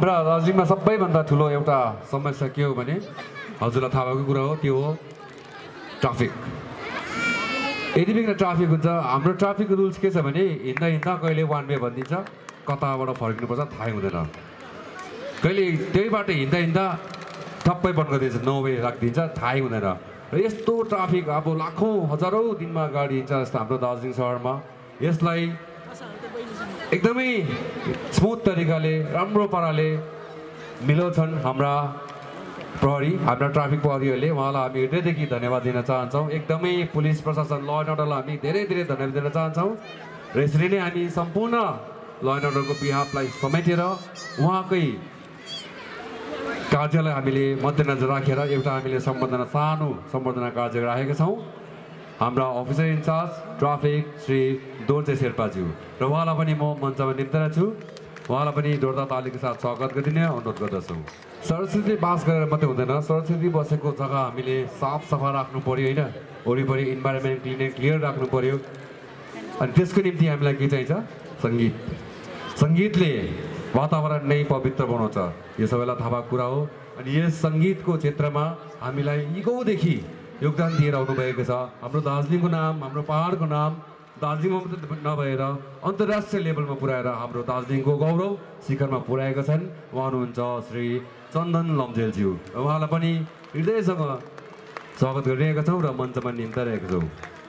हाम्रा दार्जिलिङमा सबैभन्दा ठुलो एउटा समस्या के हो भने हजुरलाई थाहा भएको कुरा हो त्यो हो ट्राफिक। यति बिघ्न ट्राफिक हुन्छ। हाम्रो ट्राफिक रुल्स के छ भने हिँड्दा हिँड्दा कहिले वान वे भनिदिन्छ, कताबाट फर्किनुपर्छ थाहै हुँदैन। कहिले त्यही बाटो हिँड्दा हिँड्दा ठप्पै बन्द गरिदिन्छ, नो वे राखिदिन्छ, थाहै हुँदैन। र यस्तो ट्राफिक अब लाखौँ हजारौँ दिनमा गाडी हिँड्छ जस्तो हाम्रो दार्जिलिङ सहरमा। यसलाई एकदमै स्मुथ तरिकाले राम्रो पाराले मिलाउँछन् हाम्रा प्रहरी, हाम्रा ट्राफिक प्रहरीहरूले। उहाँलाई हामी हृदयदेखि धन्यवाद दिन चाहन्छौँ। एकदमै पुलिस प्रशासन ल एन्ड अर्डरलाई हामी धेरै धेरै धन्यवाद दिन चाहन्छौँ। र यसरी नै हामी सम्पूर्ण ल एन्ड अर्डरको बिहाफलाई समेटेर उहाँकै कार्यलाई हामीले मध्यनजर राखेर एउटा हामीले सानो सम्बर्धना कार्य राखेका छौँ। हाम्रा officer in charge traffic Shri Dorje शेर्पाज्यू र उहाँलाई पनि म मञ्चमा निम्तना छु। उहाँलाई पनि जोरदार तालीको साथ स्वागत गरिदिने अनुरोध गर्दछौँ। सरस्वती बास गरेर मात्रै हुँदैन, सरस्वती बसेको जग्गा हामीले साफ सफा राख्नु पर्यो होइन, वरिपरि इन्भाइरोमेन्ट क्लिन एन्ड क्लियर राख्नु पर्यो। अनि त्यसको निम्ति हामीलाई के चाहिन्छ? सङ्गीत। सङ्गीतले वातावरण नै पवित्र बनाउँछ, यो सबैलाई थाहा भएको कुरा हो। अनि यस सङ्गीतको क्षेत्रमा हामीलाई इगौदेखि योगदान दिएर आउनुभएको छ। हाम्रो दार्जिलिङको नाम, हाम्रो पहाडको नाम दार्जिलिङमा मात्रै नभएर अन्तर्राष्ट्रिय लेभलमा पुर्याएर हाम्रो दार्जिलिङको गौरव शिखरमा पुर्याएका छन्। उहाँ हुनुहुन्छ श्री चन्दन लम्जेलज्यू। उहाँलाई पनि हृदयसँग स्वागत गरिरहेका छौँ र मञ्चमा निम्ताइरहेका छौँ।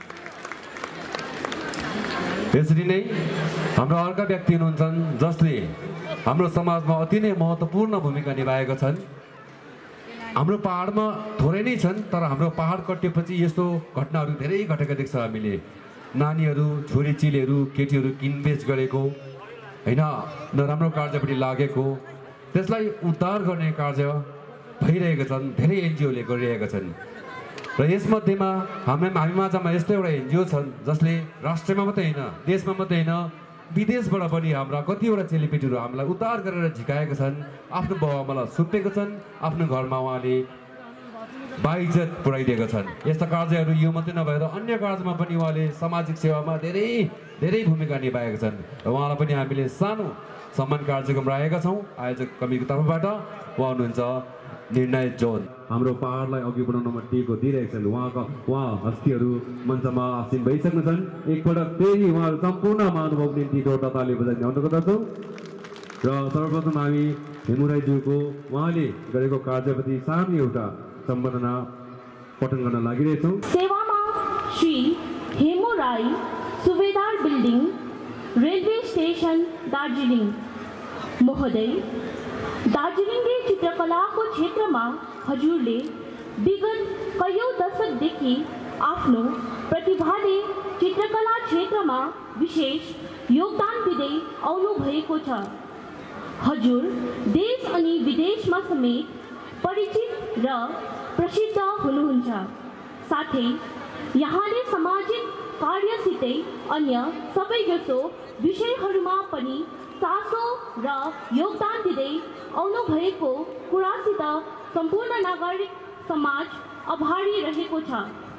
यसरी नै हाम्रो अर्का व्यक्ति हुनुहुन्छन् जसले हाम्रो समाजमा अति नै महत्त्वपूर्ण भूमिका निभाएका छन्। हाम्रो पहाडमा थोरै नै छन्, तर हाम्रो पहाड कटेपछि यस्तो घटनाहरू धेरै घटेका देख्छ हामीले। नानीहरू, छोरी चेलीहरू, केटीहरू किनबेच गरेको होइन, नराम्रो कार्यपट्टि लागेको, त्यसलाई उद्धार गर्ने कार्य भइरहेका छन्, धेरै एनजिओले गरिरहेका छन्। र यसमध्येमा हामी माझमा यस्तो एउटा एनजिओ छन् जसले राष्ट्रमा मात्रै होइन, देशमा मात्रै होइन, विदेशबाट पनि हाम्रा कतिवटा चेलीपेटीहरू हामीलाई उद्धार गरेर झिकाएका छन्। आफ्नो बाबुआमालाई सुतेका छन्, आफ्नो घरमा उहाँले बाइज्जत पुऱ्याइदिएका छन्। यस्ता कार्यहरू यो मात्रै नभएर अन्य कार्यमा पनि उहाँले सामाजिक सेवामा धेरै धेरै भूमिका निभाएका छन्। र उहाँलाई पनि हामीले सानो सम्मान कार्यक्रम राखेका छौँ आयोजक कमिटीको तर्फबाट। उहाँ हुनुहुन्छ निर्णय जोन। हाम्रो पहाडलाई अघि बढाउनमा टेको दिइरहेका छन्। उहाँ हस्तीहरू मञ्चमा आसीन भइसक्नु छन्। एकपटक फेरि उहाँहरू सम्पूर्ण महानुभावको निम्ति जोरदार ताली बजाइदिने अनुरोध गर्दछौँ। र सर्वप्रथम हामी हेमु राईज्यूको उहाँले गरेको कार्यप्रति सानो एउटा सम्बर्धना पठन गर्न लागिरहेछौँ। सेवामा Shri Hemu Rai, Subedar building, railway station, Darjeeling महोदय। दार्जिलिङले चित्रकलाको क्षेत्रमा हजुरले विगत कयौँ दशकदेखि आफ्नो प्रतिभाले चित्रकला क्षेत्रमा विशेष योगदान दिँदै आउनुभएको छ। हजुर देश अनि विदेशमा समेत परिचित र प्रसिद्ध हुनुहुन्छ। साथै यहाँले सामाजिक कार्यसितै अन्य सबै जसो विषयहरूमा पनि चासो र योगदान दिँदै आउनुभएको कुरासित सम्पूर्ण नागरिक समाज आभारी रहेको छ।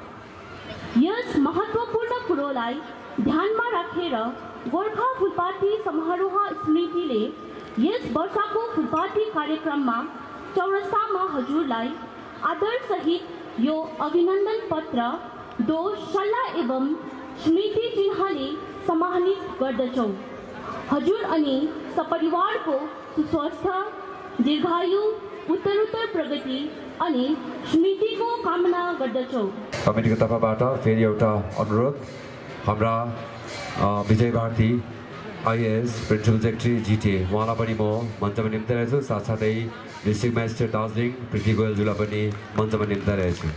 यस महत्त्वपूर्ण कुरोलाई ध्यानमा राखेर गोर्खा फुलपाती समारोह समितिले यस वर्षको फुलपाती कार्यक्रममा चौरस्तामा हजुरलाई आदरसहित यो अभिनन्दन पत्र, दोष, सल्लाह एवं स्मृति चिन्हले सम्मानित गर्दछौँ। हजुर अनि सपरिवारको सुस्वास्थ्य, दीर्घायु, उत्तरोत्तर प्रगति अनि स्मृतिको कामना गर्दछौँ। कमिटीको तर्फबाट फेरि एउटा अनुरोध, हाम्रा Vijay Bharti IAS principal secretary GTA उहाँलाई पनि म मञ्चमा निम्ताइरहेको छु। साथसाथै डिस्ट्रिक्ट म्याजिस्ट्रेट दार्जिलिङ प्रीति गोयलज्यूलाई पनि मञ्चमा निम्ताइरहेको छु।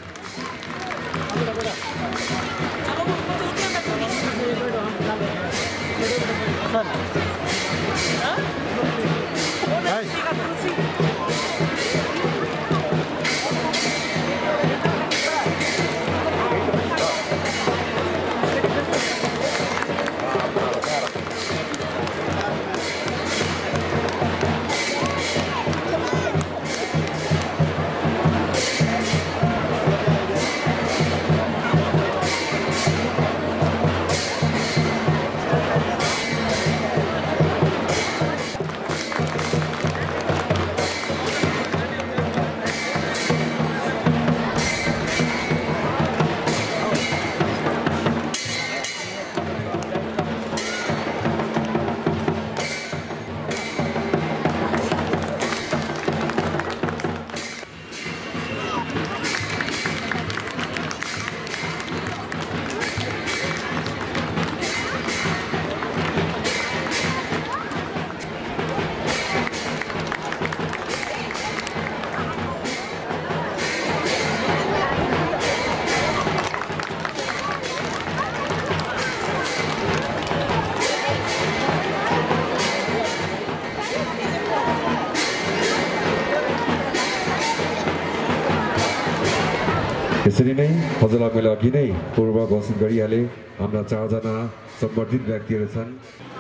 यसरी नै हजुरलाई मैले अघि नै पूर्व घोषित गरिहालेँ हाम्रा 4 जना सम्बर्धित व्यक्तिहरू छन्।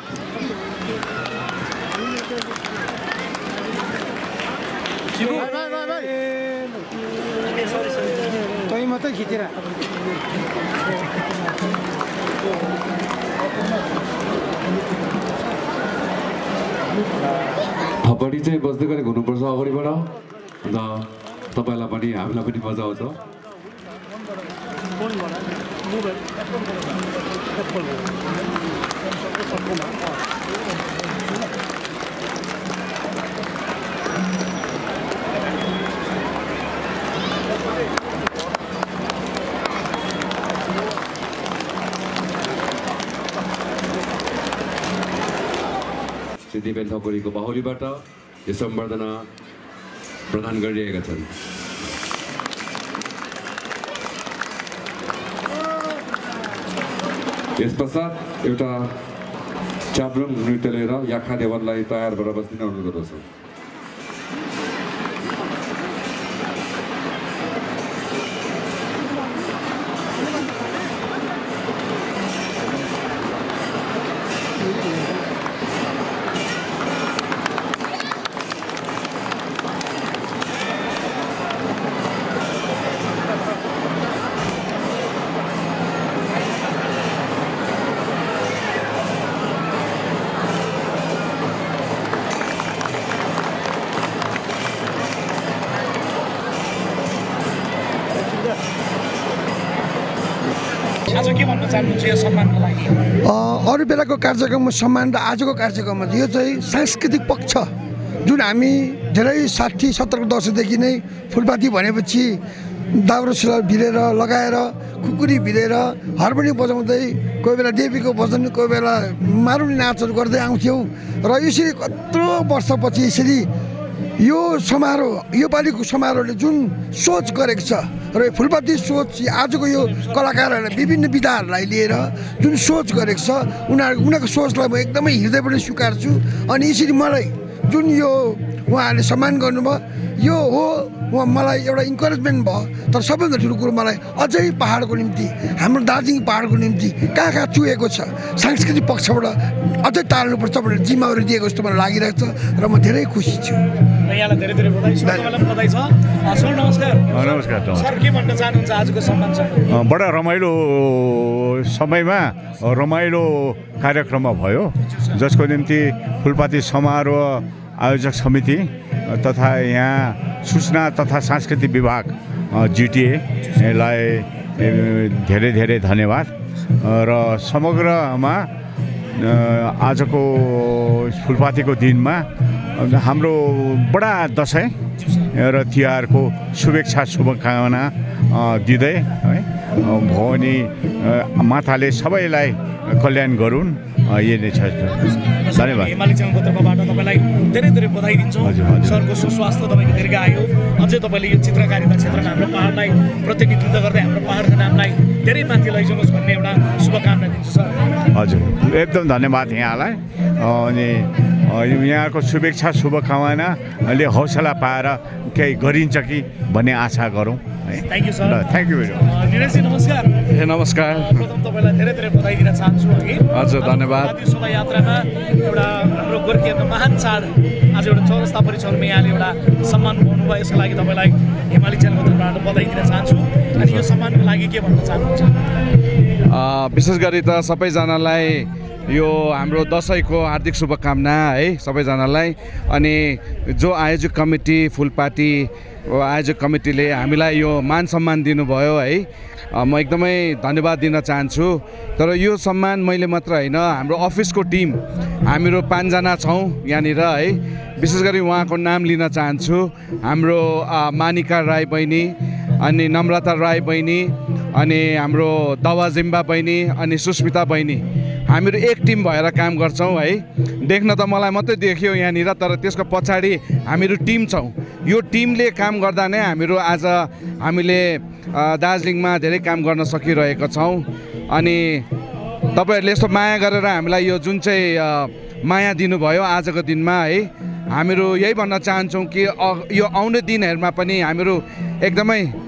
थपडी चाहिँ बस्दै गरेको हुनुपर्छ अगाडिबाट, अन्त तपाईँलाई पनि हामीलाई पनि मजा आउँछ। दिपेन थपडीको बाहुलीबाट यो सम्बर्धना प्रदान गरिरहेका छन्। यस पश्चात एउटा च्याब्रुङ नृत्य लिएर याखा देवनलाई तयार भएर बस्दिन अनुरोध गर्दछु। अरू बेलाको कार्यक्रममा सम्मान र आजको कार्यक्रममा यो चाहिँ सांस्कृतिक पक्ष जुन हामी धेरै 60-70 को दशकदेखि नै फुलपाती भनेपछि दाउरा सुरुवाल भिरेर लगाएर खुकुरी भिरेर हार्मोनियम बजाउँदै कोही बेला देवीको भजन कोही बेला मारुनी नाचहरू गर्दै आउँथ्यौँ र यसरी कत्रो वर्षपछि यसरी यो समारोह यो पालिको समारोहले जुन सोच गरेको छ र फुलपाती सोच आजको यो कलाकारहरूले विभिन्न विधाहरूलाई लिएर जुन सोच गरेको छ उनीहरूको सोचलाई म एकदमै हृदयबाट स्वीकार्छु। अनि यसरी मलाई जुन यो उहाँहरूले सम्मान गर्नुभयो यो हो मलाई एउटा इन्करेजमेन्ट भयो। तर सबैभन्दा ठुलो कुरो मलाई अझै पहाडको निम्ति हाम्रो दार्जिलिङ पहाडको निम्ति कहाँ कहाँ चुहेको छ सांस्कृतिक पक्षबाट अझै टाल्नुपर्छ भनेर जिम्मेवारी दिएको जस्तो मलाई लागिरहेको छ र म धेरै खुसी छु। यहाँलाई धेरै धेरै बधाई छ। तपाईँलाई पनि बधाई छ। सर नमस्कार। नमस्कार सर के भन्न चाहनुहुन्छ आजको सम्मानसँग? बडा रमाइलो समयमा रमाइलो कार्यक्रम भयो जसको निम्ति फुलपाती समारोह आयोजक समिति तथा यहाँ सूचना तथा सांस्कृतिक विभाग जिटिएलाई धेरै धेरै धन्यवाद र समग्रमा आजको फुलपातीको दिनमा हाम्रो बडा दसैँ र तिहारको शुभेच्छा शुभकामना दिँदै है भवानी माताले सबैलाई कल्याण गरून् यही नै छ। धन्यवाद। हिमाली च्यानलको तर्फबाट तपाईँलाई धेरै धेरै बधाई दिन्छौँ। सरको सुस्वास्थ्य तपाईँको दीर्घ आयो। अझै तपाईँले यो चित्रकारिता क्षेत्रमा हाम्रो पहाडलाई प्रतिनिधित्व गर्दै हाम्रो पहाडको नामलाई धेरै माथि लैजाउनुहोस् भन्ने एउटा शुभकामना दिन्छु सर। हजुर एकदम धन्यवाद यहाँलाई। अनि यहाँको शुभेच्छा शुभकामनाले हौसला पाएर केही गरिन्छ कि भन्ने आशा गरौँ। Thank you sir. Thank you very much. निरजजी नमस्कार। नमस्कार। प्रथम तपाईँलाई धेरै धेरै बधाई दिन चाहन्छु। हजुर धन्यवाद। शोभायात्रामा एउटा हाम्रो गोर्खीहरूको महान चाड आज एउटा चौरस्ता परिसरमा यहाँले एउटा सम्मान पाउनुभयो यसको लागि तपाईँलाई हिमाली च्यानलको तर्फबाट बधाई दिन चाहन्छु। अनि यो सम्मानको लागि के भन्न चाहनुहुन्छ? विशेष गरी त सबैजनालाई यो हाम्रो दसैँको हार्दिक शुभकामना है सबैजनालाई। अनि जो आयोजक कमिटी फुलपाती आयोजक कमिटीले हामीलाई यो मान सम्मान दिनुभयो है म एकदमै धन्यवाद दिन चाहन्छु। तर यो सम्मान मैले मात्र होइन हाम्रो अफिसको टिम हामीहरू 5 जना छौँ यहाँनिर है। विशेष गरी उहाँको नाम लिन चाहन्छु। हाम्रो मानिका राई बहिनी अनि नम्रता राई बहिनी अनि हाम्रो दवा जिम्बा बहिनी अनि सुस्मिता बहिनी हामीहरू एक टिम भएर काम गर्छौँ है। देख्न त मलाई मात्रै देखियो यहाँनिर तर त्यसको पछाडि हामीहरू टिम छौँ। यो टिमले काम गर्दा नै हामीहरू आज हामीले दार्जिलिङमा धेरै काम गर्न सकिरहेका छौँ। अनि तपाईँहरूले यस्तो माया गरेर हामीलाई यो जुन चाहिँ माया दिनुभयो आजको दिनमा है हामीहरू यही भन्न चाहन्छौँ कि यो आउने दिनहरूमा पनि हामीहरू एकदमै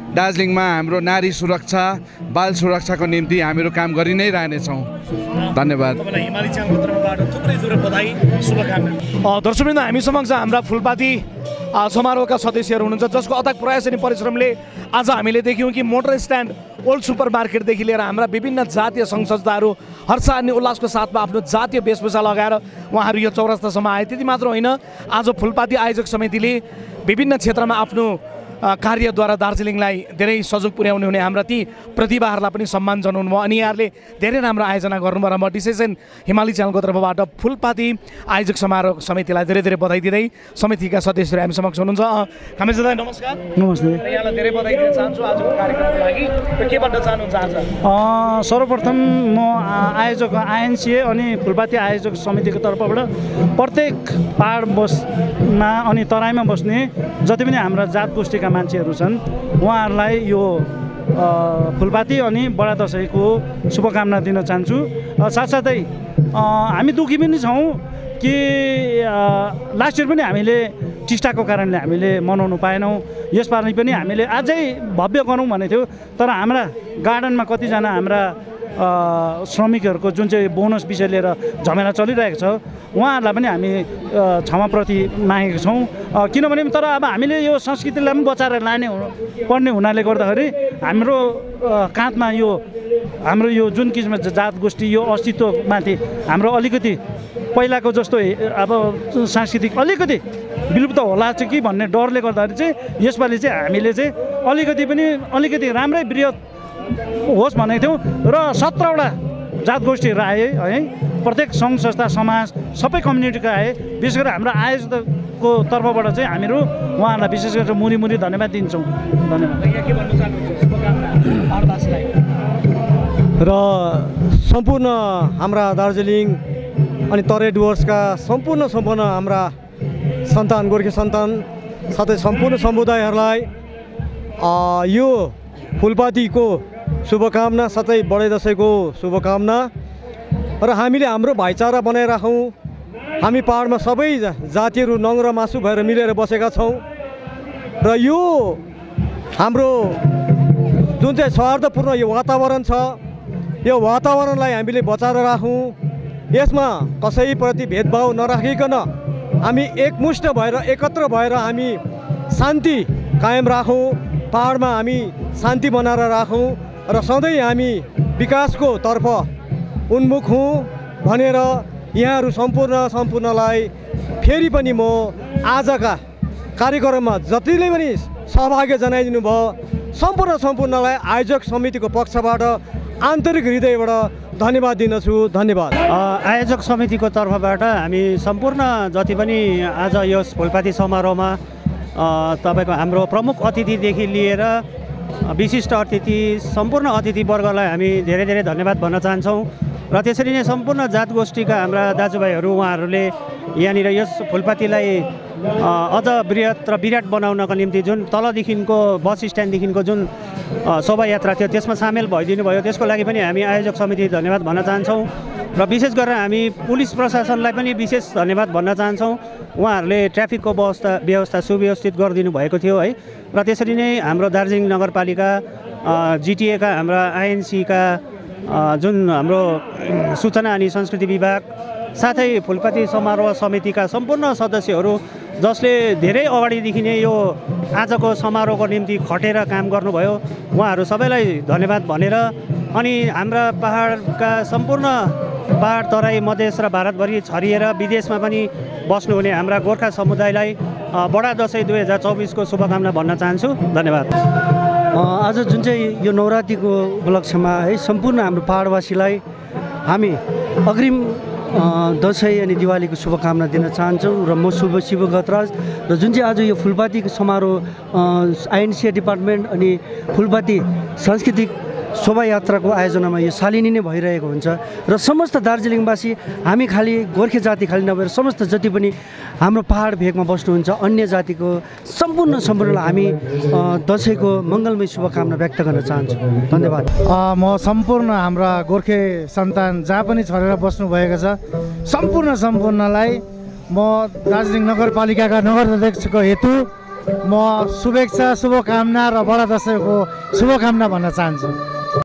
दार्जिलिङमा हाम्रो नारी सुरक्षा बाल सुरक्षाको निम्ति हामीहरू काम गरि नै रहनेछौँ। धन्यवाद। तपाईँलाई हिमाली च्यानलको तर्फबाट थुप्रै बधाई शुभकामना। दर्शकवृन्द, हामी समक्ष हाम्रा फुलपाती समारोहका सदस्यहरू हुनुहुन्छ जसको अथक प्रयास अनि परिश्रमले आज हामीले देख्यौँ कि मोटर स्ट्यान्ड ओल्ड सुपर मार्केटदेखि लिएर हाम्रा विभिन्न जातीय सङ्घ संस्थाहरू हर्ष अनि उल्लासको साथमा आफ्नो जातीय वेशभूषा लगाएर उहाँहरू यो चौरस्तासम्म आए। त्यति मात्र होइन, आज फुलपाती आयोजक समितिले विभिन्न क्षेत्रमा आफ्नो कार्यद्वारा दार्जिलिङलाई धेरै सहयोग पुर्याउने हुने हाम्रा ती प्रतिभाहरूलाई पनि सम्मान जनाउनु भयो अनि यहाँहरूले धेरै राम्रो आयोजना गर्नुभयो र म डिसिसन हिमाली च्यानलको तर्फबाट फुलपाती आयोजक समारोह समितिलाई धेरै धेरै बधाई दिँदै समितिका सदस्यहरू हामी समक्ष हुनुहुन्छ। कामेश दादा नमस्कार। नमस्ते। यहाँलाई धेरै बधाई दिन चाहन्छु आजको कार्यक्रमको लागि। के भन्न चाहनुहुन्छ आज? सर्वप्रथम म आयोजक आइएनसिए अनि फुलपाती आयोजक समितिको तर्फबाट प्रत्येक पहाड बसमा अनि तराईमा बस्ने जति पनि हाम्रा जात गोष्ठीका मान्छेहरू छन् उहाँहरूलाई यो फुलपाती अनि बडा दसैँको शुभकामना दिन चाहन्छु। साथसाथै हामी दुःखी पनि छौँ कि लास्ट इयर पनि हामीले टिस्टाको कारणले हामीले मनाउनु पाएनौँ। यसपालि पनि हामीले अझै भव्य गरौँ भनेको थियो, तर हाम्रा गार्डनमा कतिजना हाम्रा श्रमिकहरूको जुन चाहिँ बोनस विषय लिएर झमेला चलिरहेको छ उहाँहरूलाई पनि हामी क्षमाप्रति मागेका छौँ। किनभने तर अब हामीले यो संस्कृतिलाई पनि बचाएर लाने पर्ने हुनाले गर्दाखेरि हाम्रो काँधमा यो हाम्रो यो जुन किसिमको जात गोष्ठी यो अस्तित्वमाथि हाम्रो अलिकति पहिलाको जस्तो अब सांस्कृतिक अलिकति विलुप्त होला चाहिँ कि भन्ने डरले गर्दाखेरि चाहिँ यसपालि चाहिँ हामीले चाहिँ अलिकति राम्रै बृहत होस् भनेको थियौँ र 17वटा जात गोष्ठीहरू आए है। प्रत्येक सङ्घ संस्था समाज सबै कम्युनिटीका आए। विशेष गरेर हाम्रो आयोजकको तर्फबाट चाहिँ हामीहरू उहाँहरूलाई विशेष गरेर मुरी धन्यवाद दिन्छौँ। धन्यवाद। र सम्पूर्ण हाम्रा दार्जिलिङ अनि तराई डुवर्सका सम्पूर्ण हाम्रा सन्तान गोर्खे सन्तान साथै सम्पूर्ण समुदायहरूलाई यो फुलपातीको शुभकामना साथै बडे दसैँको शुभकामना। र हामीले हाम्रो भाइचारा बनाइराखौँ। हामी पहाडमा सबै जातिहरू नङ र मासु भएर मिलेर बसेका छौँ र यो हाम्रो जुन चाहिँ सौहार्दपूर्ण यो वातावरण छ यो वातावरणलाई हामीले बचाएर राखौँ। यसमा कसैप्रति भेदभाव नराखिकन हामी एकमुष्ट भएर एकत्र भएर हामी शान्ति कायम राखौँ। पहाडमा हामी शान्ति बनाएर राखौँ र सधैँ हामी विकासको तर्फ उन्मुख हौँ भनेर यहाँहरू सम्पूर्णलाई फेरि पनि म आजका कार्यक्रममा जतिले पनि सहभागी जनाइदिनु भयो सम्पूर्णलाई आयोजक समितिको पक्षबाट आन्तरिक हृदयबाट धन्यवाद दिन्छु। धन्यवाद। आयोजक समितिको तर्फबाट हामी सम्पूर्ण जति पनि आज यस फुलपाती समारोहमा तपाईँको हाम्रो प्रमुख अतिथिदेखि लिएर विशिष्ट अतिथि सम्पूर्ण अतिथिवर्गलाई हामी धेरै धेरै धन्यवाद भन्न चाहन्छौँ। र त्यसरी नै सम्पूर्ण जात गोष्ठीका हाम्रा दाजुभाइहरू उहाँहरूले यहाँनिर यस फुलपातीलाई अझ बृहत र विराट बनाउनको निम्ति जुन तलदेखिको बस स्ट्यान्डदेखिको जुन शोभायात्रा थियो त्यसमा सामेल भइदिनु भयो त्यसको लागि पनि हामी आयोजक समिति धन्यवाद भन्न चाहन्छौँ। र विशेष गरेर हामी पुलिस प्रशासनलाई पनि विशेष धन्यवाद भन्न चाहन्छौँ। उहाँहरूले ट्राफिकको व्यवस्था सुव्यवस्थित गरिदिनु भएको थियो है। र त्यसरी नै हाम्रो दार्जिलिङ नगरपालिका जिटिएका हाम्रा आइएनसीका जुन हाम्रो सूचना अनि संस्कृति विभाग साथै फुलपाती समारोह समितिका सम्पूर्ण सदस्यहरू जसले धेरै अगाडिदेखि नै यो आजको समारोहको निम्ति खटेर काम गर्नुभयो उहाँहरू सबैलाई धन्यवाद भनेर अनि हाम्रा पहाडका सम्पूर्ण पहाड तराई मधेस र भारतभरि छरिएर विदेशमा पनि बस्नुहुने हाम्रा गोर्खा समुदायलाई बडा दसैँ 2024 को शुभकामना भन्न चाहन्छु। धन्यवाद। आज जुन चाहिँ यो नवरात्रिको उपलक्ष्यमा है सम्पूर्ण हाम्रो पहाडवासीलाई हामी अग्रिम दसैँ अनि दिवालीको शुभकामना दिन चाहन्छौँ। र म शिव गतराज र जुन चाहिँ आज यो फुलपातीको समारोह आइएनसिए डिपार्टमेन्ट अनि फुलपाती सांस्कृतिक शोभायात्राको आयोजनामा यो सालिनी नै भइरहेको हुन्छ र समस्त दार्जिलिङवासी हामी खालि गोर्खे जाति खालि नभएर समस्त जति पनि हाम्रो पहाड भेगमा बस्नुहुन्छ अन्य जातिको सम्पूर्णलाई हामी दसैँको मङ्गलमय शुभकामना व्यक्त गर्न चाहन्छु। धन्यवाद। म सम्पूर्ण हाम्रा गोर्खे सन्तान जहाँ पनि छरेर बस्नुभएको छ सम्पूर्णलाई म दार्जिलिङ नगरपालिकाका नगर अध्यक्षको हेतु म शुभेच्छा शुभकामना र बडा दसैँको शुभकामना भन्न चाहन्छु।